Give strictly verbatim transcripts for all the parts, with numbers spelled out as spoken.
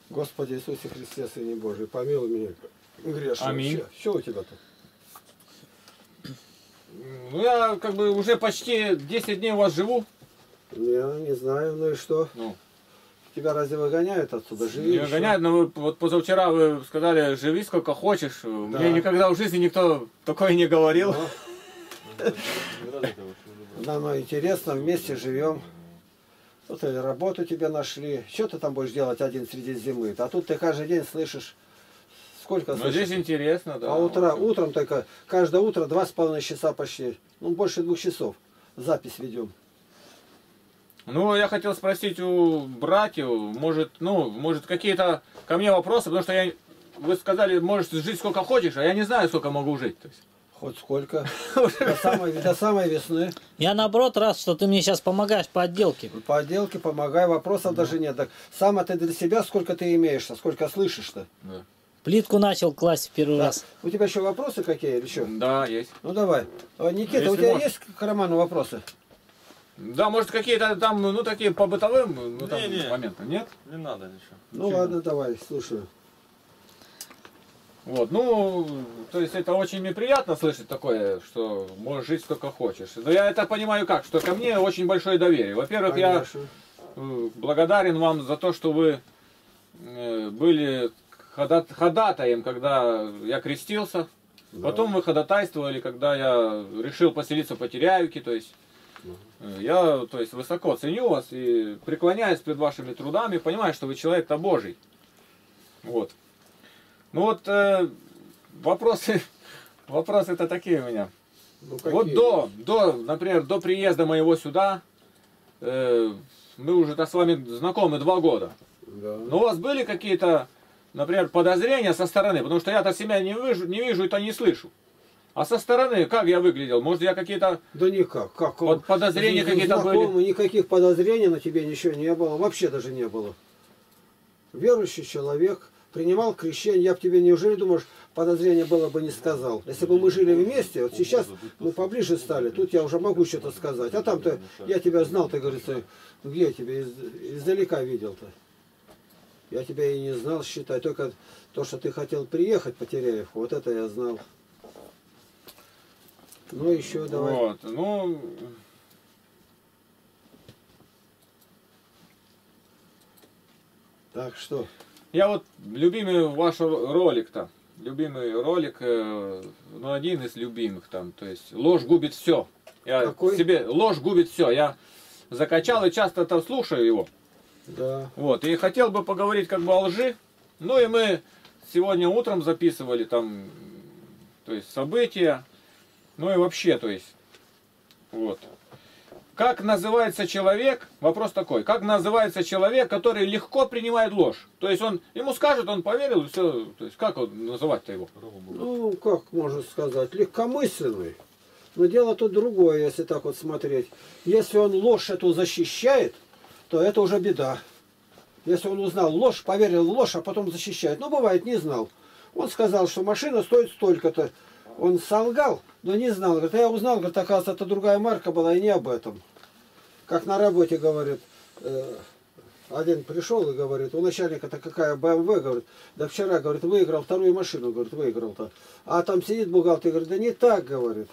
Господи Иисусе Христе, Сыне Божий, помилуй меня, грешного. Аминь. Что у тебя тут? Ну, я как бы уже почти десять дней у вас живу. Я не знаю, ну и что? Ну, Тебя разве выгоняют отсюда? Живи не еще. гоняют, но вы, вот позавчера вы сказали, живи сколько хочешь. Да. Мне никогда в жизни никто такое не говорил. Но... Нам интересно, вместе живем. Тут и работу тебе нашли. Что ты там будешь делать один среди зимы? А тут ты каждый день слышишь, сколько слышишь. Но здесь интересно, да. А утро, утром только, каждое утро два с половиной часа почти. Ну, больше двух часов. Запись ведем. Ну, я хотел спросить у братьев, может, ну, может какие-то ко мне вопросы, потому что я, вы сказали, можешь жить сколько хочешь, а я не знаю, сколько могу жить. То есть. Хоть сколько. До самой, до самой весны. Я наоборот рад, что ты мне сейчас помогаешь по отделке. По отделке помогай, вопросов да. даже нет. Так, сам ты для себя сколько ты имеешь-то, сколько слышишь-то. Да. Плитку начал класть в первый да. раз. У тебя еще вопросы какие или что? Да, есть. Ну давай. Никита, Если у тебя может. есть к Роману вопросы? Да, может какие-то там, ну такие по бытовым ну, там, не, не. моментам, нет? Не надо ничего. Ну ничего. Ладно, давай, слушаю. Вот, ну, то есть это очень мне приятно слышать такое, что можешь жить сколько хочешь. Но я это понимаю как, что ко мне очень большое доверие. Во-первых, я благодарен вам за то, что вы были ходатаем, когда я крестился. Да. Потом вы ходатайствовали, когда я решил поселиться по Теряевке, то есть я, то есть, высоко ценю вас и преклоняюсь пред вашими трудами, понимаю, что вы человек-то Божий. Вот. Ну вот э, вопросы, вопросы-то такие у меня. Ну, вот до, до, например, до приезда моего сюда, э, мы уже-то с вами знакомы два года. Да. Но у вас были какие-то, например, подозрения со стороны? Потому что я-то себя не вижу, не вижу и-то не слышу. А со стороны, как я выглядел? Может, я какие-то да никак. Как? Под, подозрения какие-то были? Никаких подозрений на тебе ничего не было. Вообще даже не было. Верующий человек, принимал крещение. Я бы тебе, неужели думаешь, подозрение было бы не сказал? Если бы мы жили вместе, вот сейчас мы поближе стали, тут я уже могу что-то сказать. А там-то я тебя знал, ты, говорится, где я тебя из, издалека видел-то? Я тебя и не знал, считай. Только то, что ты хотел приехать по Теряевку, вот это я знал. Ну еще давай. Вот, ну... Так, что? Я вот, любимый ваш ролик-то, любимый ролик, э, ну один из любимых там, то есть ложь губит все. Я Какой? себе, ложь губит все. Я закачал и часто там слушаю его. Да. Вот, и хотел бы поговорить как бы о лжи. Ну и мы сегодня утром записывали там, то есть события. Ну и вообще, то есть, вот. Как называется человек, вопрос такой, как называется человек, который легко принимает ложь? То есть он, ему скажут, он поверил, и все, то есть как он называть-то его? Ну, как можно сказать, легкомысленный. Но дело тут другое, если так вот смотреть. Если он ложь эту защищает, то это уже беда. Если он узнал ложь, поверил в ложь, а потом защищает. Ну, бывает, не знал. Он сказал, что машина стоит столько-то. Он солгал, но не знал. Говорит, а я узнал, говорит, оказывается, это другая марка была, и не об этом. Как на работе, говорит, э, один пришел и говорит, у начальника-то какая бэ эм вэ, говорит, да вчера, говорит, выиграл вторую машину, говорит, выиграл-то. А там сидит бухгалтер, говорит, да не так, говорит.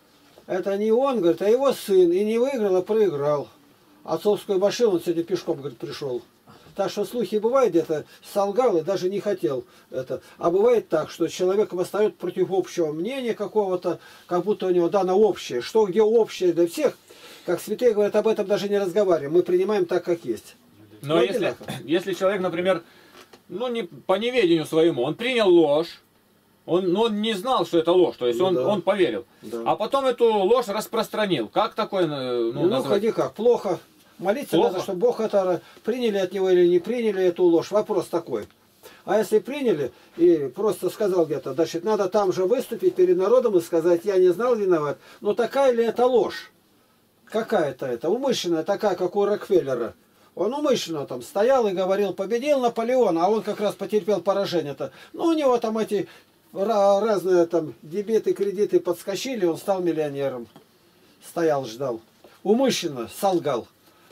Это не он, говорит, а его сын, и не выиграл, а проиграл. Отцовскую машину он сегодня пешком, говорит, пришел. Так что слухи бывают, где-то солгал и даже не хотел это. А бывает так, что человек восстает против общего мнения какого-то, как будто у него дано общее. Что, где общее для всех, как святые говорят, об этом даже не разговариваем. Мы принимаем так, как есть. Но ну, если, если человек, например, ну не по неведению своему, он принял ложь, он, но он не знал, что это ложь, то есть он, да. он поверил. Да. А потом эту ложь распространил. Как такое, ну, ну назвать? Ходи как, плохо. Молиться Плохо? Надо, чтобы Бог это приняли от него или не приняли эту ложь. Вопрос такой. А если приняли и просто сказал где-то, значит, надо там же выступить перед народом и сказать, я не знал, виноват. Но такая ли это ложь? Какая-то это? Умышленная, такая, как у Рокфеллера. Он умышленно там стоял и говорил, победил Наполеон, а он как раз потерпел поражение-то. Ну, у него там эти разные там дебеты, кредиты подскочили, он стал миллионером. Стоял, ждал. Умышленно солгал.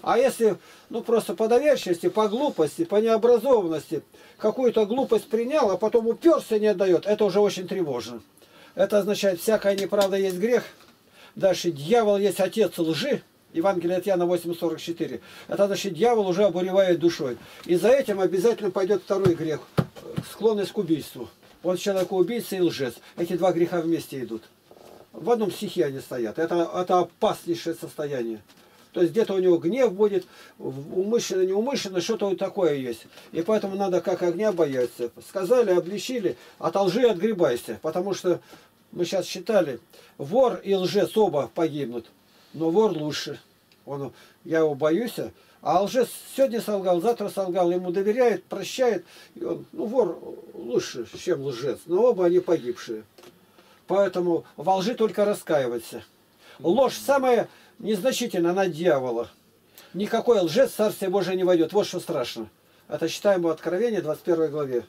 А если, ну просто по доверчивости, по глупости, по необразованности, какую-то глупость принял, а потом уперся и не отдает, это уже очень тревожно. Это означает, всякая неправда есть грех. Дальше, дьявол есть отец лжи. Евангелие от Иоанна восемь сорок четыре. Это значит, дьявол уже обуревает душой. И за этим обязательно пойдет второй грех. Склонность к убийству. Он человек убийца и лжец. Эти два греха вместе идут. В одном стихе они стоят. Это, это опаснейшее состояние. То есть где-то у него гнев будет, умышленно, неумышленно, что-то вот такое есть. И поэтому надо как огня бояться. Сказали, обличили, от лжи отгребайся. Потому что мы сейчас считали, вор и лжец оба погибнут. Но вор лучше. Он, я его боюсь. А лжец сегодня солгал, завтра солгал, ему доверяет, прощает. И он, ну, вор лучше, чем лжец. Но оба они погибшие. Поэтому во лжи только раскаиваться. Ложь самая незначительная, она дьявола. Никакой лжец в Царствие Божие не войдет. Вот что страшно. Это читаем в Откровении, двадцать первой главе.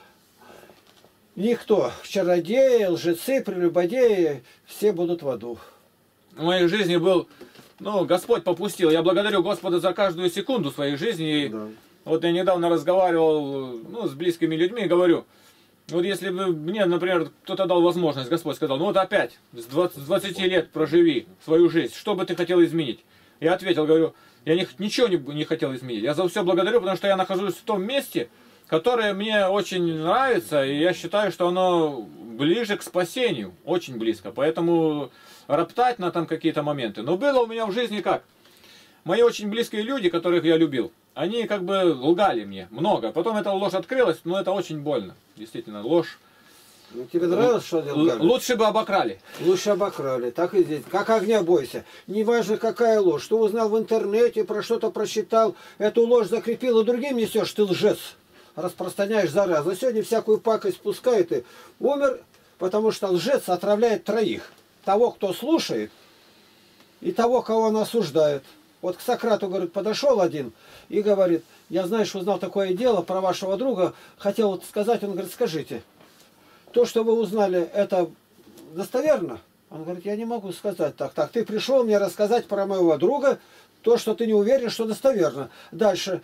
Никто, чародеи, лжецы, прелюбодеи, все будут в аду. В моей жизни был, ну, Господь попустил. Я благодарю Господа за каждую секунду своей жизни. И да. Вот я недавно разговаривал, ну, с близкими людьми и говорю, вот если бы мне, например, кто-то дал возможность, Господь сказал, ну вот опять, с двадцати лет проживи свою жизнь, что бы ты хотел изменить? Я ответил, говорю, я не, ничего не, не хотел изменить. Я за все благодарю, потому что я нахожусь в том месте, которое мне очень нравится, и я считаю, что оно ближе к спасению, очень близко. Поэтому роптать на там какие-то моменты. Но было у меня в жизни как? Мои очень близкие люди, которых я любил, они как бы лгали мне много. Потом эта ложь открылась, но это очень больно. Действительно, ложь. Ну, тебе нравилось, что лгали? Лучше бы обокрали. Лучше обокрали. Так и здесь. Как огня бойся. Неважно, какая ложь. Что узнал в интернете, про что-то прочитал, эту ложь закрепил и другим несешь, ты лжец. Распространяешь заразу. Сегодня всякую пакость пускает и умер, потому что лжец отравляет троих. Того, кто слушает, и того, кого он осуждает. Вот к Сократу, говорит, подошел один и говорит, я, знаешь, узнал такое дело про вашего друга, хотел вот сказать, он говорит, скажите, то, что вы узнали, это достоверно? Он говорит, я не могу сказать так. Так, ты пришел мне рассказать про моего друга, то, что ты не уверен, что достоверно. Дальше,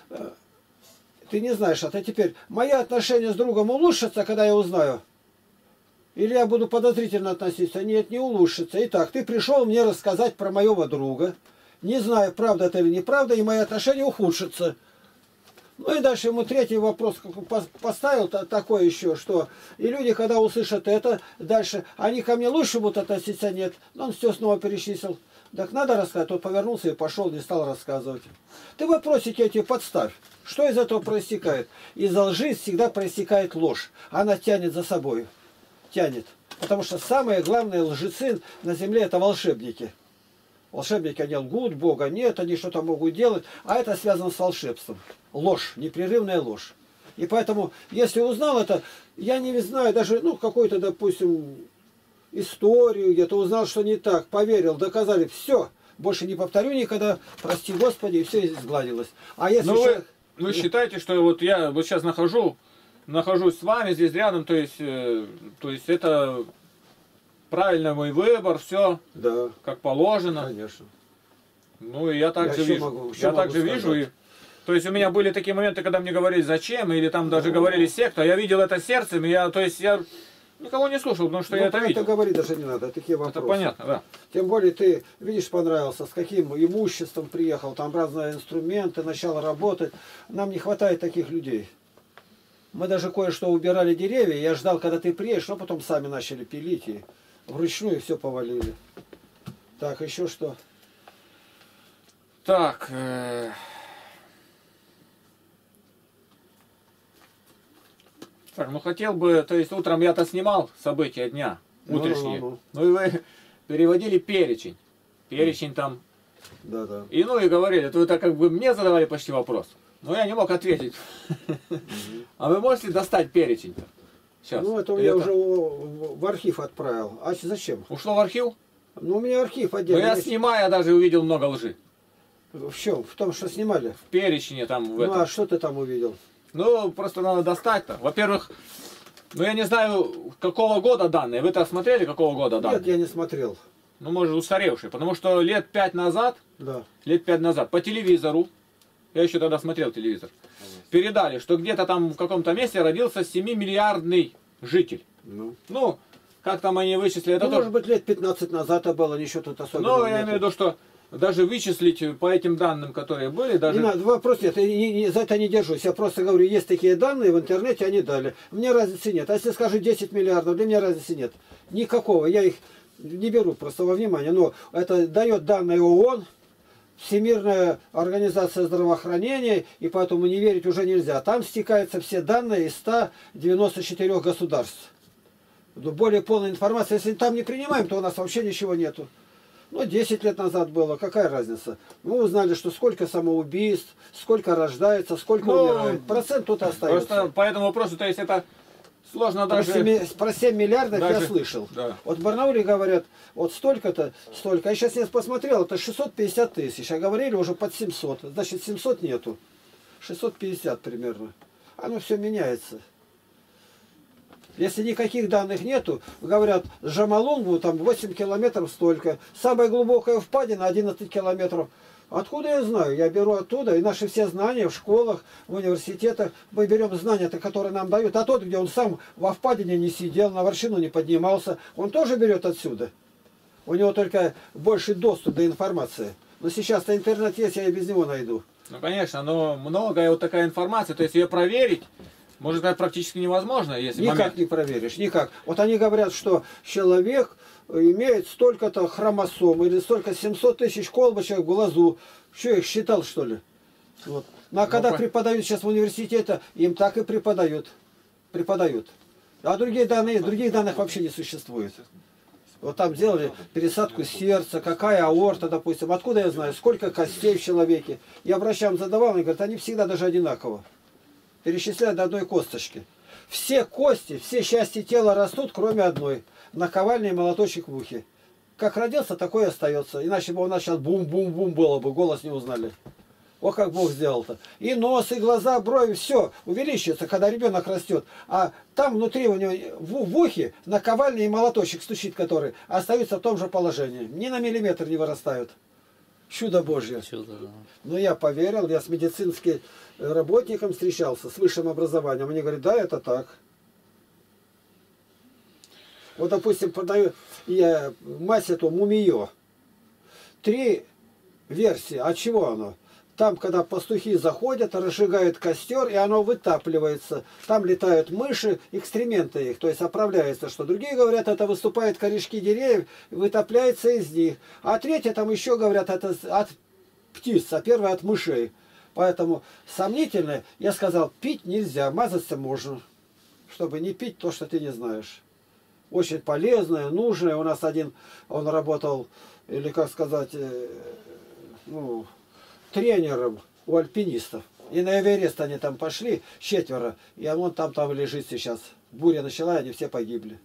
ты не знаешь, а теперь, мои отношения с другом улучшатся, когда я узнаю? Или я буду подозрительно относиться? Нет, не улучшится. Итак, ты пришел мне рассказать про моего друга. Не знаю, правда это или неправда, и мои отношения ухудшатся. Ну и дальше ему третий вопрос поставил такой еще, что и люди, когда услышат это, дальше, они ко мне лучше будут относиться, нет. Но он все снова перечислил. Так надо рассказать. Тот повернулся и пошел, не стал рассказывать. Ты вопросики эти подставь. Что из этого проистекает? Из лжи всегда проистекает ложь. Она тянет за собой. Тянет. Потому что самые главные лжецы на земле это волшебники. Волшебники, они лгут, Бога нет, они что-то могут делать, а это связано с волшебством. Ложь, непрерывная ложь. И поэтому, если узнал это, я не знаю, даже, ну, какую-то, допустим, историю где-то узнал, что не так, поверил, доказали, все, больше не повторю никогда, прости Господи, и все сгладилось. А если ну, человек... вы, вы считаете, что вот я вот сейчас нахожу, нахожусь с вами здесь рядом, то есть, э, то есть это... Правильно, мой выбор, все да. Как положено. Конечно. Ну и я также я вижу. Могу, я также вижу. И, то есть у меня были такие моменты, когда мне говорили зачем, или там даже ну, говорили секта. Я видел это сердцем, и я, то есть я никого не слушал, потому что ну, я это видел. Это говорить даже не надо, такие вопросы. Это понятно, да. Тем более ты, видишь, понравился, с каким имуществом приехал, там разные инструменты, начал работать. Нам не хватает таких людей. Мы даже кое-что убирали деревья, я ждал, когда ты приедешь, но потом сами начали пилить и... Вручную все повалили. Так, еще что? Так. Э... Так, ну хотел бы, то есть утром я-то снимал события дня, утренние. Ну, ну, ну. ну и вы переводили перечень. Перечень там. Да, да. И ну и говорили, это вы так как бы мне задавали почти вопрос. Но я не мог ответить. А вы можете достать перечень-то? Сейчас. Ну, это я это... уже в архив отправил. А зачем? Ушло в архив? Ну, у меня архив отдельный. Но я снимая даже увидел много лжи. В чем? В том, что снимали? В перечне там. В ну, этом. А что ты там увидел? Ну, просто надо достать-то. Во-первых, ну я не знаю, какого года данные. Вы-то смотрели, какого года данные? Нет, я не смотрел. ну, может, устаревший. Потому что лет пять назад, Да. лет пять назад по телевизору, я еще тогда смотрел телевизор, передали, что где-то там в каком-то месте родился семимиллиардный житель. Ну, Ну, как там они вычислили, это ну тоже... может быть, лет пятнадцать назад это было, ничего тут особенного Ну, я нету. имею в виду, что даже вычислить по этим данным, которые были, даже... Не надо, вопрос нет, я не- не- за это не держусь. Я просто говорю, есть такие данные, в интернете они дали. Мне разницы нет. А если скажу десять миллиардов, для меня разницы нет. Никакого. Я их не беру просто во внимание. Но это дает данные ООН, Всемирная организация здравоохранения, и поэтому не верить уже нельзя. Там стекаются все данные из ста девяноста четырёх государств. Более полная информация. Если там не принимаем, то у нас вообще ничего нету. Ну, десять лет назад было, какая разница? Мы узнали, что сколько самоубийств, сколько рождается, сколько Ну, умирает. Процент тут остается. Просто по этому вопросу, то есть это сложно Про даже... семи- Про семь миллиардов я даже- слышал. Да. Вот в Барнауле говорят, вот столько-то, столько. Я сейчас не посмотрел, это шестьсот пятьдесят тысяч. А говорили уже под семьсот. Значит, семьсот нету. шестьсот пятьдесят примерно. Оно все меняется. Если никаких данных нету, говорят, Джамалунгу там восемь километров столько. Самая глубокая впадина одиннадцать километров. Откуда я знаю? Я беру оттуда, и наши все знания в школах, в университетах, мы берем знания, которые нам дают. А тот, где он сам во впадине не сидел, на вершину не поднимался, он тоже берет отсюда. У него только больше доступ до информации. Но сейчас-то интернет есть, я и без него найду. Ну, конечно, но многое вот такая информация, то есть ее проверить, может быть, практически невозможно, если Никак момент... не проверишь, никак. Вот они говорят, что человек имеет столько-то хромосом, или столько семьсот тысяч колбочек в глазу. Что, я их считал, что ли? Вот. Ну, а когда по- преподают сейчас в университете, им так и преподают. Преподают. А другие данные, других данных вообще не существует. Вот там делали пересадку сердца, какая аорта, допустим. Откуда я знаю, сколько костей в человеке. Я врачам задавал, они говорят, они всегда даже одинаково. Перечисляют до одной косточки. Все кости, все части тела растут, кроме одной. Наковальня и молоточек в ухе. Как родился, такой и остается. Иначе бы у нас сейчас бум-бум-бум было бы, голос не узнали. О, как Бог сделал-то. И нос, и глаза, брови, все увеличивается, когда ребенок растет. А там внутри у него, в, в ухе, наковальня и молоточек стучит, который остаются в том же положении. Ни на миллиметр не вырастают. Чудо Божье. Чудо, да. Но я поверил, я с медицинским работником встречался, с высшим образованием. Они говорят, да, это так. Вот, допустим, продаю я мазь эту мумиё. Три версии. От чего оно? Там, когда пастухи заходят, разжигают костер, и оно вытапливается. Там летают мыши, экскременты их, то есть оправляется, что другие говорят, это выступают корешки деревьев, вытапляется из них. А третье, там еще говорят, это от птиц, а первое от мышей. Поэтому сомнительно, я сказал, пить нельзя, мазаться можно, чтобы не пить то, что ты не знаешь. Очень полезное, нужное. У нас один, он работал, или как сказать, э, ну, тренером у альпинистов. И на Эверест они там пошли, четверо, и он там там лежит сейчас. Буря начала, и они все погибли.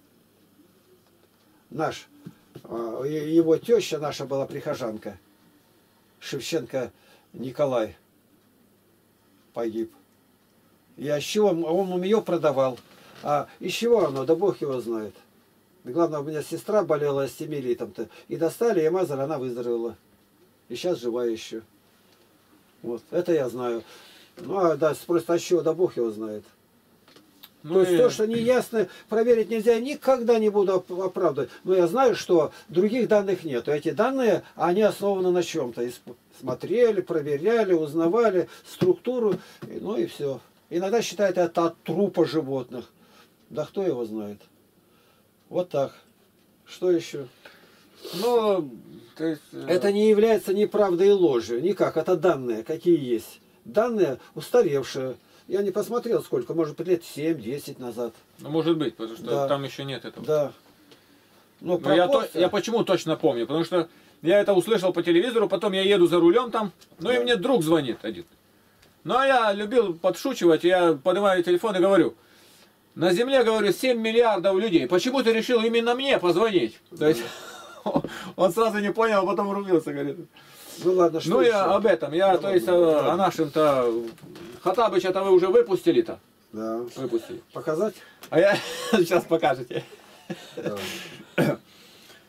Наш, э, его теща наша была прихожанка, Шевченко Николай, погиб. И из чего он ее продавал? А из чего оно? Да Бог его знает. Главное, у меня сестра болела стимилитом-то. И достали, и мазали, она выздоровела. И сейчас живая еще. Вот, это я знаю. Ну, а да, спросят, а что? Да Бог его знает. Ну, то есть и- то, что неясно, проверить нельзя, никогда не буду оп- оправдывать. Но я знаю, что других данных нет. Эти данные, они основаны на чем-то. И сп- смотрели, проверяли, узнавали структуру, и- ну и все. Иногда считают это от трупа животных. Да кто его знает. Вот так. Что еще? Ну, то есть... э, Это не является ни правдой и ложью. Никак. Это данные, какие есть. Данные устаревшие. Я не посмотрел сколько. Может быть, лет семь-десять назад. Ну, может быть, потому что Да. там еще нет этого. Да. Но Но я, то- пропорция- я почему точно помню? Потому что я это услышал по телевизору, потом я еду за рулем там, ну и Да. мне друг звонит один. Ну а я любил подшучивать, я поднимаю телефон и говорю, на Земле, говорю, семь миллиардов людей, почему ты решил именно мне позвонить? То есть он сразу не понял, а потом врубился, говорит. Ну ладно, что Ну еще? я об этом, я, Ну, то есть, ладно, о, ладно. о нашем-то, Хаттабыча-то вы уже выпустили-то? Да. Выпустили. Показать? А я сейчас покажете. Да.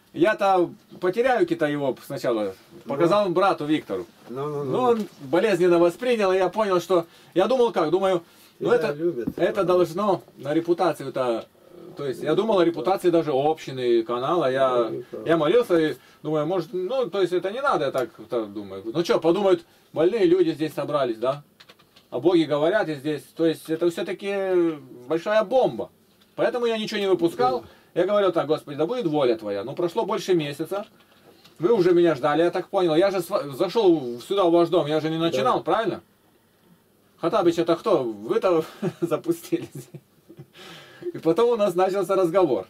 Я-то потеряю какие-то его сначала. Показал ну. брату Виктору. Ну, ну, ну. Но он болезненно воспринял, и я понял, что... Я думал как? Думаю, ну это, это должно на репутацию-то... То есть я думал о репутации даже общины, канала. Я, я молился и думаю, может, ну, то есть это не надо, я так, так думаю. Ну что, подумают, больные люди здесь собрались, да? А боги говорят и здесь. То есть это все-таки большая бомба. Поэтому я ничего не выпускал. Я говорю так, Господи, да будет воля Твоя. Ну, прошло больше месяца. Вы уже меня ждали, я так понял. Я же зашел сюда в ваш дом, я же не начинал, да. Правильно? Хаттабыч, это кто? Вы-то запустили. И потом у нас начался разговор.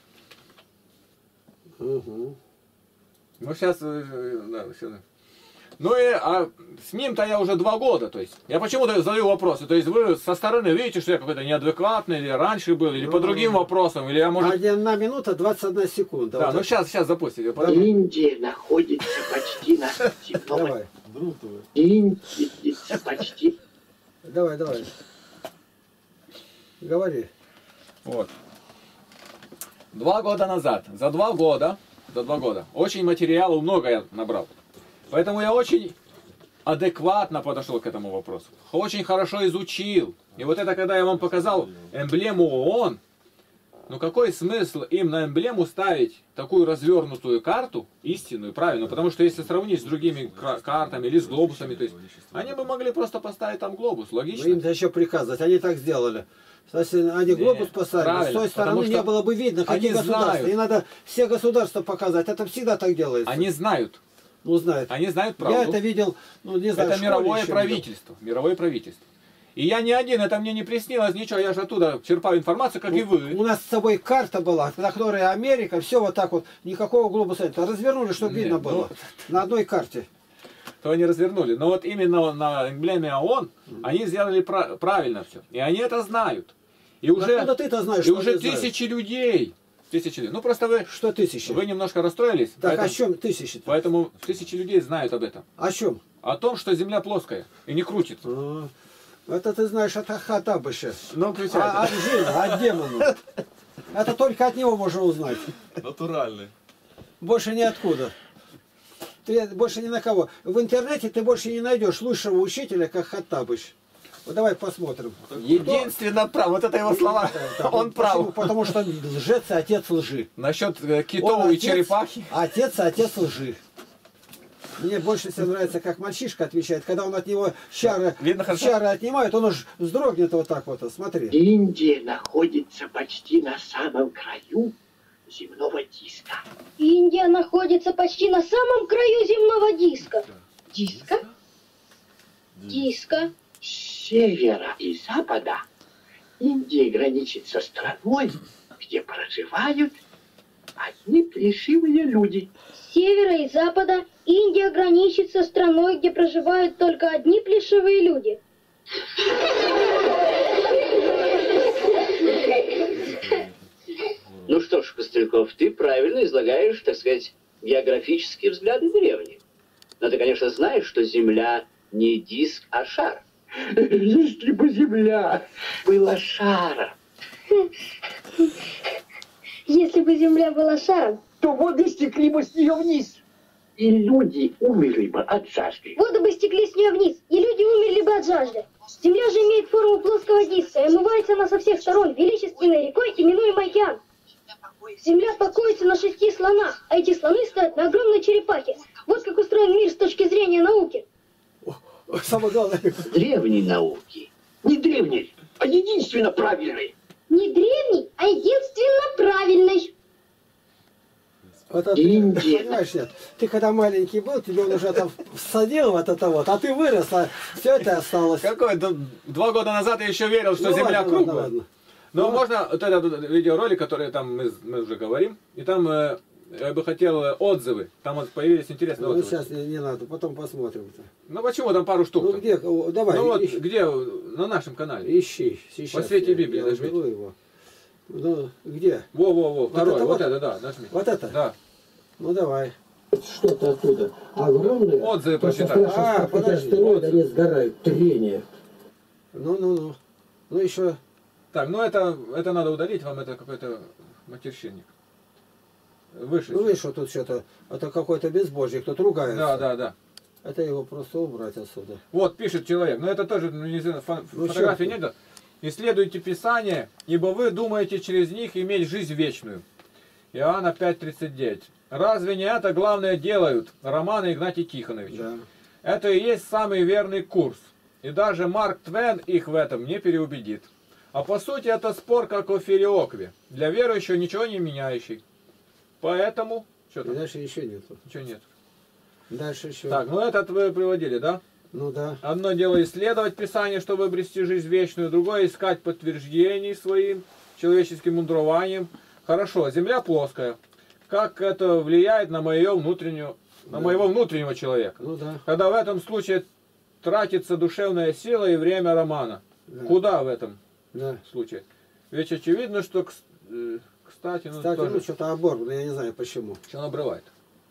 Угу. Ну, сейчас... Да, сейчас. Ну и а с ним-то я уже два года, то есть. Я почему-то задаю вопросы. То есть вы со стороны видите, что я какой-то неадекватный, или раньше был, или ну, по другим вопросам, или я может... Одна минута двадцать одна секунда. Да, вот ну это. сейчас, сейчас запустите. Индия находится почти на земном... Индия почти... Давай, давай. Говори. Вот. Два года назад, за два года, за два года, очень материалу много я набрал. Поэтому я очень адекватно подошел к этому вопросу. Очень хорошо изучил. И вот это, когда я вам показал эмблему ООН, ну какой смысл им на эмблему ставить такую развернутую карту, истинную, правильную? Потому что если сравнить с другими картами или с глобусами, то есть они бы могли просто поставить там глобус, логично? Им-то еще приказывать, они так сделали. Если они глобус поставили, с той стороны не было бы видно, какие государства. И надо все государства показать. Это всегда так делается. Они знают. Ну, знают. Они знают правду. Я это видел, ну, не знаю, это мировое правительство. Видел. Мировое правительство. И я не один, это мне не приснилось ничего, я же оттуда черпаю информацию, как у, и вы. У нас с собой карта была, на которой Америка, все вот так вот, никакого глобуса нет. Развернули, чтобы Нет, видно ну, было. На одной карте. То они развернули. Но вот именно на эмблеме ООН mm. они сделали пра правильно все. И они это знают. И уже, ты это знаешь, и уже тысячи знают? людей. Тысячи людей. Ну просто вы... Что тысячи? Вы немножко расстроились. Так поэтому, о чем тысячи -то? Поэтому тысячи людей знают об этом. О чем? О том, что Земля плоская и не крутится. А, это ты знаешь от Хаттабыча. Ну, а, от Жина, от демона. Это только от него можно узнать. Натуральный. Больше ниоткуда. Ты больше ни на кого. В интернете ты больше не найдешь лучшего учителя, как Хаттабыч. Вот давай посмотрим. Единственно прав. Вот это его слова. Да, да, Он почему? прав. Потому что лжец и отец лжи. Насчет китов и черепахи. Отец и отец лжи. Мне больше всего нравится, как мальчишка отвечает, когда он от него чары, чары отнимает, он уж вздрогнет вот так вот. Смотри. Индия находится почти на самом краю земного диска. Индия находится почти на самом краю земного диска. Диска? Диска. С севера и запада Индия граничит со страной, где проживают одни плешивые люди. С севера и запада Индия граничит со страной, где проживают только одни плешивые люди. Ну что ж, Кострюков, ты правильно излагаешь, так сказать, географические взгляды деревни. Но ты, конечно, знаешь, что Земля не диск, а шар. Если бы Земля была шаром. Если бы Земля была шаром, то воды стекли бы с нее вниз. И люди умерли бы от жажды. Воды бы стекли с нее вниз, и люди умерли бы от жажды. Земля же имеет форму плоского диска, и омывается она со всех сторон величественной рекой, именуемой океан. Земля покоится на шести слонах, а эти слоны стоят на огромной черепахе. Вот как устроен мир с точки зрения науки. Самое главное. Древней науки. Не древней, а единственно правильной. Не древней, а единственно правильной. Вот это, ты, понимаешь, нет? Ты когда маленький был, тебе он уже там всадил вот это вот, а ты вырос, а все это осталось. Какой? Два года назад я еще верил, что ну, Земля ладно, круглая. Ладно, ладно. Но ну, можно вот этот видеоролик, который там мы, мы уже говорим, и там э, я бы хотел отзывы. Там вот появились интересные ну, отзывы. Сейчас не, не надо, потом посмотрим. -то. Ну почему там пару штук? Ну где, давай. Ну вот ищи. где, на нашем канале. Ищи, сейчас. По свете Библии я нажмите. Его. Ну, где? Во-во-во, второй, это, вот, вот это, да, нажми. Вот это? Да. Ну давай. Что-то оттуда огромное. Отзывы прочитай. А, подожди. Они сгорают, трение. Ну-ну-ну. Ну еще... Так, ну это, это надо удалить, вам это какой-то матерщинник. выше. Ну, видишь, что тут что-то, это какой-то безбожник, тут ругается. Да, да, да. Это его просто убрать отсюда. Вот пишет человек, но это тоже, ну, не знаю, фо- Ну, фотографии чё? нет. Исследуйте Писание, ибо вы думаете через них иметь жизнь вечную. Иоанна пять тридцать девять. Разве не это главное делают романы Игнатия Тихоновича? Да. Это и есть самый верный курс. И даже Марк Твен их в этом не переубедит. А по сути это спор как о филиокве. Для верующего ничего не меняющий. Поэтому... Что И там? дальше еще нету. Ничего нет. Дальше еще. Так, ну этот вы приводили, да? Ну да. Одно дело исследовать Писание, чтобы обрести жизнь вечную, другое искать подтверждений своим человеческим мудрованием. Хорошо, земля плоская. Как это влияет на, мою внутреннюю, на Да. моего внутреннего человека? Ну да. Когда в этом случае тратится душевная сила и время романа. Да. Куда в этом Да. случае? Ведь очевидно, что, кс- э, кстати, ну, Кстати, тоже, ну что-то оборвано, я не знаю почему. что он обрывает.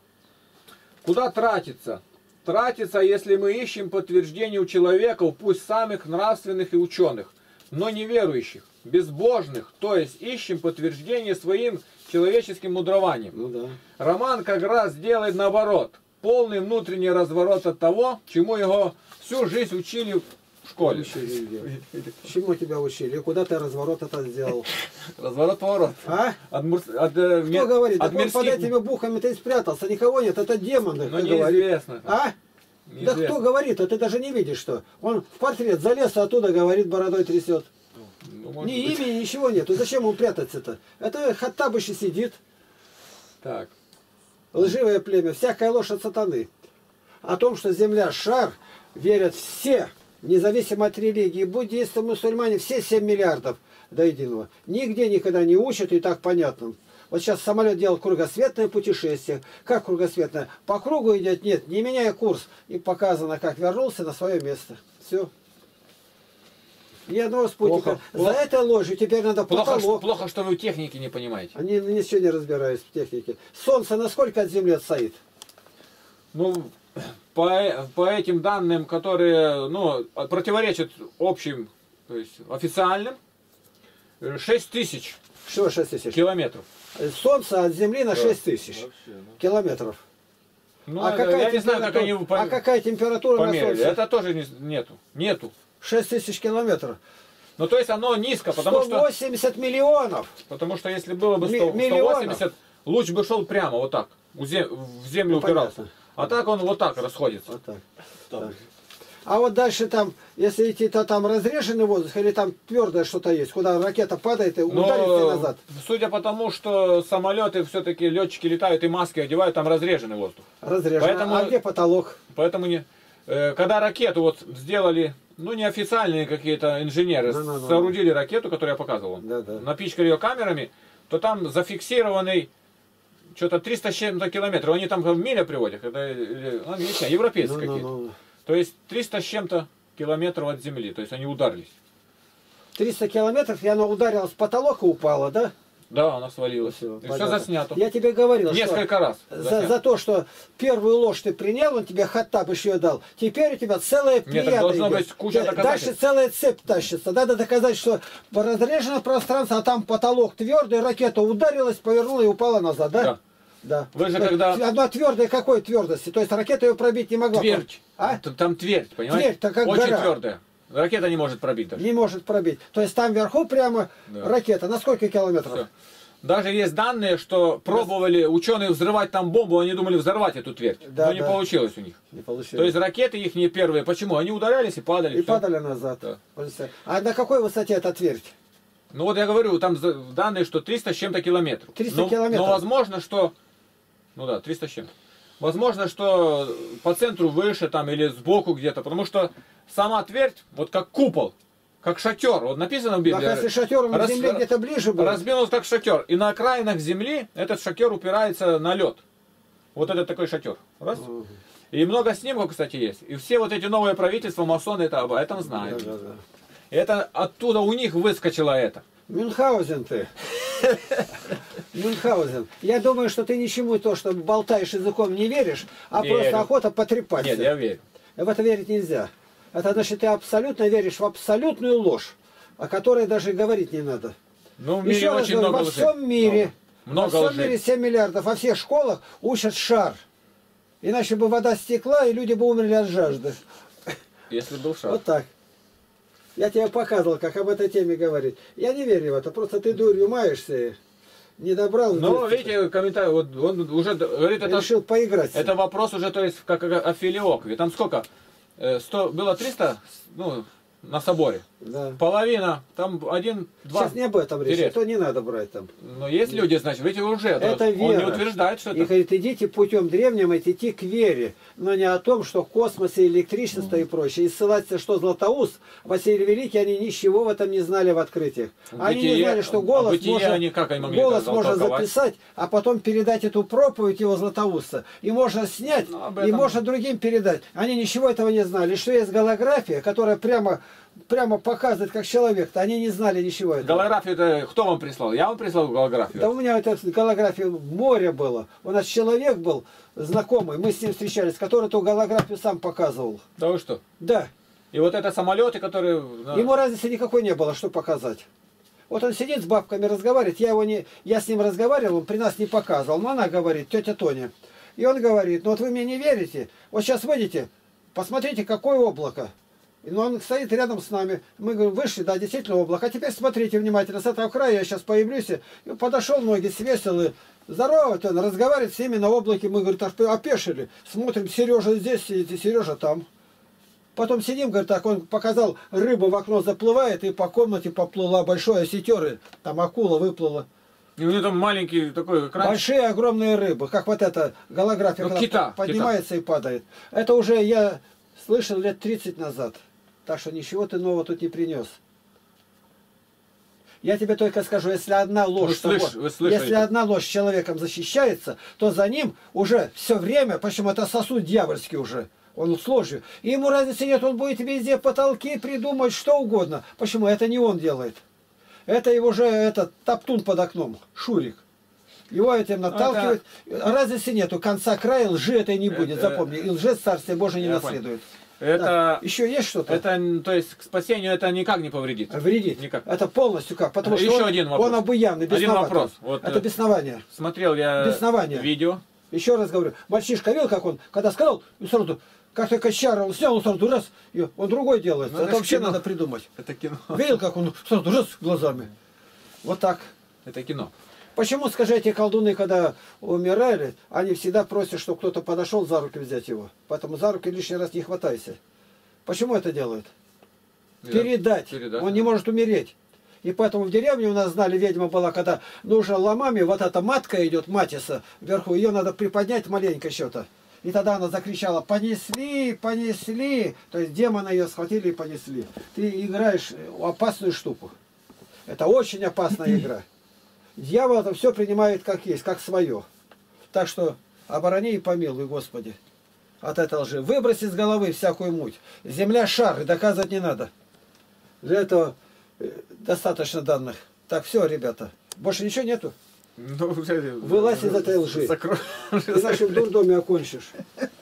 Куда тратится? Тратится, если мы ищем подтверждение у человеков, пусть самых нравственных и ученых, но неверующих, безбожных, то есть ищем подтверждение своим человеческим мудрованием. Ну да. Роман как раз делает наоборот, полный внутренний разворот от того, чему его всю жизнь учили в школе. Учили где? Чему тебя учили? И куда ты разворот это сделал? Разворот-поворот. А? От, мур- от, э, Кто ме- говорит? от Так он под мирских- этими бухами ты спрятался. Никого нет, это демоны. Ну, кто говорит. неизвестно. А? Да Неизвестно. кто говорит, а ты даже не видишь, что? Он в портрет залез, а оттуда говорит, бородой трясет. Ну, может Ни быть. имени, ничего нету. Зачем ему прятаться-то? Это Хаттабыш и сидит. Так. Лживое племя. Всякая ложь от сатаны. О том, что земля шар, верят все, независимо от религии, буддисты, мусульмане, все семь миллиардов до единого. Нигде никогда не учат, и так понятно. Вот сейчас самолет делал кругосветное путешествие. Как кругосветное? По кругу идет? Нет, не меняя курс. И показано, как вернулся на свое место. Все. Ни одного спутника. Плохо, За плохо. этой ложью теперь надо Плохо, что, потолок. плохо, что вы техники не понимаете. Они ничего не разбираются в технике. Солнце насколько от Земли отстоит? Ну, по, по этим данным, которые ну, противоречат общим, то есть официальным, шесть тысяч Что шесть тысяч? километров. Солнце от Земли на шесть тысяч километров. Ну, а, это- какая я не знаю, как они температура- по- а какая температура на померили. Солнце? Это тоже не- нету. Нету. шесть тысяч километров. Ну, то есть оно низко, потому сто что, восемьдесят миллионов. потому что если было бы Ми- сто, миллионов. сто восемьдесят, луч бы шел прямо вот так, у зем- в землю Ну, упирался. понятно. А так он вот так расходится. Вот так. Так. А вот дальше там, если идти, то там разреженный воздух или там твердое что-то есть, куда ракета падает и Но, ударит и назад. судя по тому, что самолеты все-таки летчики летают и маски одевают, там разреженный воздух. Разрежено. Поэтому- А где потолок? Поэтому не, э, когда ракету вот сделали, ну неофициальные какие-то инженеры Да-да-да. соорудили ракету, которую я показывал, вам, Да-да. напичкали ее камерами, то там зафиксированный что-то триста с чем-то километров. Они там в миля приводят, это или, ну, не знаю, европейцы Ну, ну, какие-то. ну. То есть триста с чем-то километров от земли, то есть они ударились. триста километров, и оно ударилось в потолок и упало, да? Да, она свалилась. Всё, и все понятно. заснято. Я тебе говорил, Несколько раз. что за, заснято. за то, что первую ложь ты принял, он тебе Хаттабыш ее дал. Теперь у тебя целая плеяда так должно идет. быть куча Да, доказательств. Дальше целая цепь тащится. Надо доказать, что разрежено пространство, а там потолок твердый, ракета ударилась, повернула и упала назад, да? Да. Да. Вы же То есть когда- Одна твердая какой твердости? То есть ракета ее пробить не могла. Твердь. А? Т- Там твердь, понимаете? Твердь-то как Очень гора. твердая. Ракета не может пробить даже. Не может пробить. То есть там вверху прямо Да. ракета. На сколько километров? Всё. Даже есть данные, что пробовали ученые взрывать там бомбу, они думали взорвать эту твердь. Да, но не да. получилось у них. Не получилось. То есть ракеты их не первые. Почему? Они ударялись и падали. И всё. падали назад. Да. А на какой высоте эта твердь? Ну вот я говорю, там за- данные, что триста с чем-то километров. триста но, километров. Но возможно, что... Ну да, триста с чем-то. Возможно, что по центру выше там или сбоку где-то. Потому что сама твердь, вот как купол, как шатер. Вот написано в Библии. А если шатер на Раз- земле где-то ближе будет? Разбилось как шатер. И на окраинах земли этот шатер упирается на лед. Вот это такой шатер. Раз. Мгм. И много снимков, кстати, есть. И все вот эти новые правительства, масоны это об этом знают. Да, да, да. И это оттуда у них выскочило это. Мюнхгаузен ты. Мюнхгаузен. Я думаю, что ты ничему то, что болтаешь языком, не веришь, а Верю. просто охота потрепаться. Нет, я верю. В это верить нельзя. Это значит, ты абсолютно веришь в абсолютную ложь, о которой даже говорить не надо. Ну, в мире Еще раз очень говорю, много во лжи. всем мире Много Во всем лжи. мире семь миллиардов, во всех школах учат шар. Иначе бы вода стекла, и люди бы умерли от жажды. Если был шар. Вот так. Я тебе показывал, как об этой теме говорить. Я не верю в это, просто ты дурью маешься и не добрал. Ну, видите, комментарий, вот он уже говорит, это, решил поиграть. это вопрос уже, то есть, как о филиокве. Там сколько? Э, сто, было триста, ну, на соборе. Да. Половина, там один, два. Сейчас не об этом речь, Интерес. то не надо брать там. Но есть люди, значит, видите, уже, Это он вера. не утверждает, что И это. говорит, идите путем древним, это идти к вере, но не о том, что космос и электричество и прочее. И ссылаться, что Златоуст, Василий Великий, они ничего в этом не знали в открытиях. Они Бытие- не знали, что а голос бытие можно, они как они могли голос это можно толковать? записать, а потом передать эту проповедь его Златоуста. И можно снять, Ну, об и этом- можно другим передать. Они ничего этого не знали. И что есть голография, которая прямо, прямо показывает, как человек-то, они не знали ничего этого. Голографию это кто вам прислал? Я вам прислал голографию? Да у меня это голография море было. У нас человек был знакомый, мы с ним встречались, который эту голографию сам показывал. Да вы что? Да. И вот это самолеты, которые... ну, Ему разницы никакой не было, что показать. Вот он сидит с бабками, разговаривает. Я, его не, я с ним разговаривал, он при нас не показывал. Но она говорит, тетя Тоня. И он говорит, ну вот вы мне не верите. Вот сейчас выйдете, посмотрите, какое облако. Но он стоит рядом с нами. Мы говорим, вышли, да, действительно облако. А теперь смотрите внимательно, с этого края я сейчас появлюсь. И подошел, ноги свесил, и здорово, он разговаривает с ними на облаке. Мы, говорит, аж опешили. Смотрим, Сережа здесь сидит, и Сережа там. Потом сидим, говорит, так, он показал, рыба в окно заплывает, и по комнате поплыла большой осетер, и там акула выплыла. И у него там маленький такой экран. Большие огромные рыбы, как вот эта голография, Ну, когда кита, поднимается и падает. Это уже я слышал лет тридцать назад. Так что ничего ты нового тут не принес. Я тебе только скажу, если одна ложь, Вы слыш- того- вы слышали? если одна ложь человеком защищается, то за ним уже все время, почему это сосуд дьявольский уже, он с ложью. И ему разницы нет, он будет везде потолки придумать что угодно. Почему? Это не он делает. Это его же этот топтун под окном, Шурик. Его этим наталкивает. Разницы нету, конца края лжи этой не будет, Это- запомни. И лжец Царствие Божие не Я наследует. Это, Да. Еще есть что-то? это, то есть, к спасению это никак не повредит. Вредит. Никак. Это полностью как? Потому Еще что он, один вопрос. он обуянный, Один бесноватый. вопрос. Вот, Это э, беснование. Смотрел я Беснование. видео. Еще раз говорю, мальчишка видел, как он, когда сказал, и сразу, как только чара он снял, он сразу раз, и он другой делает. Ну, это это ж вообще кино. надо придумать. Это кино. Видел, как он сразу раз глазами. Вот так. Это кино. Почему, скажи, эти колдуны, когда умирали, они всегда просят, чтобы кто-то подошел за руки взять его. Поэтому за руки лишний раз не хватайся. Почему это делают? Передать. Передать. Он не может умереть. И поэтому в деревне у нас знали, ведьма была, когда нужно ломами, вот эта матка идет, матиса, вверху, ее надо приподнять маленько что-то. И тогда она закричала, понесли, понесли. То есть демона ее схватили и понесли. Ты играешь опасную штуку. Это очень опасная игра. Дьявол это все принимает как есть, как свое. Так что оборони и помилуй, Господи, от этой лжи. Выброси с головы всякую муть. Земля шар, и доказывать не надо. Для этого э, достаточно данных. Так, все, ребята. Больше ничего нету. Ну, Вылазь из этой лжи. закрой. Иначе в дурдоме окончишь.